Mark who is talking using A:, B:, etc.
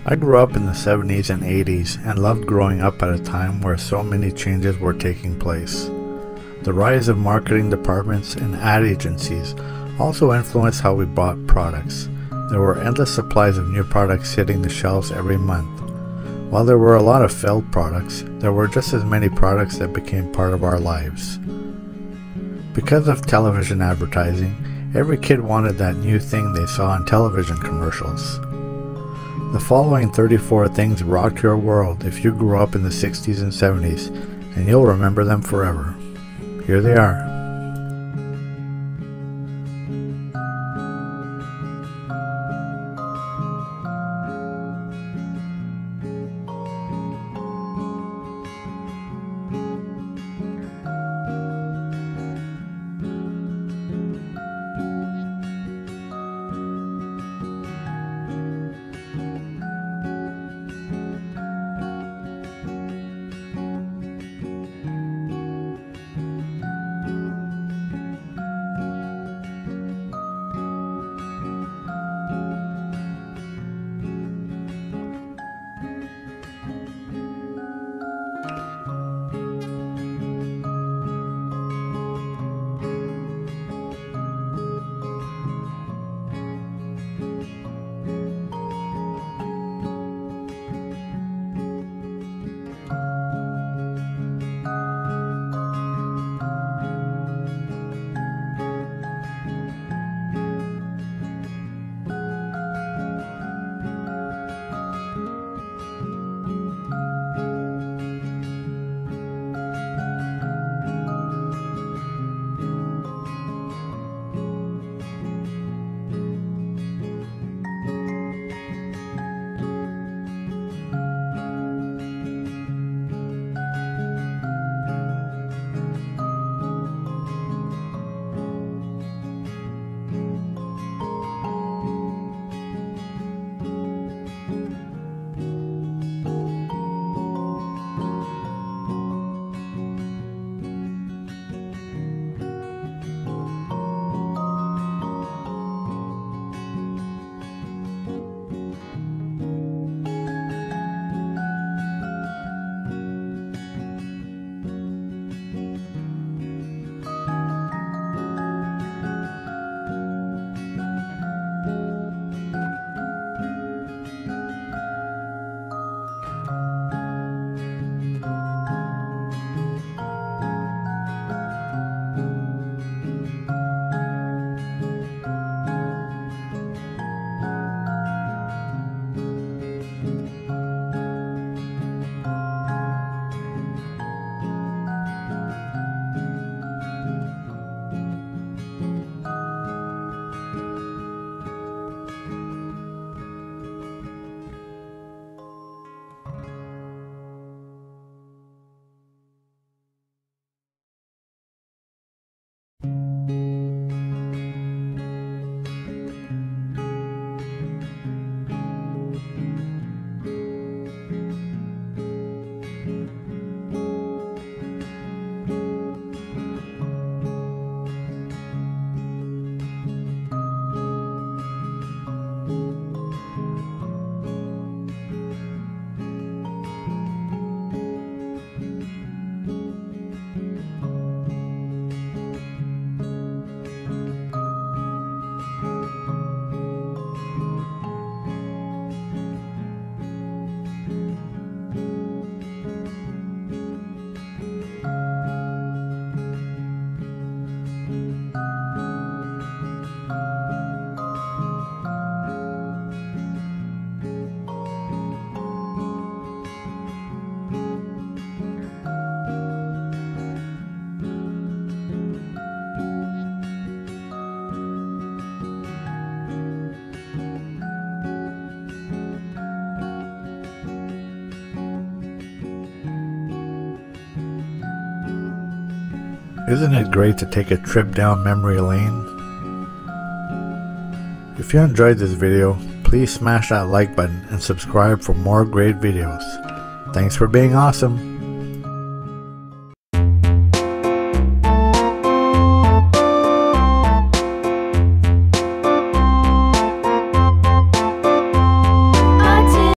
A: I grew up in the 70s and 80s and loved growing up at a time where so many changes were taking place. The rise of marketing departments and ad agencies also influenced how we bought products. There were endless supplies of new products hitting the shelves every month. While there were a lot of failed products, there were just as many products that became part of our lives. Because of television advertising, every kid wanted that new thing they saw on television commercials. The following 34 things rocked your world if you grew up in the 60s and 70s, and you'll remember them forever. Here they are. Isn't it great to take a trip down memory lane? If you enjoyed this video, please smash that like button and subscribe for more great videos. Thanks for being awesome!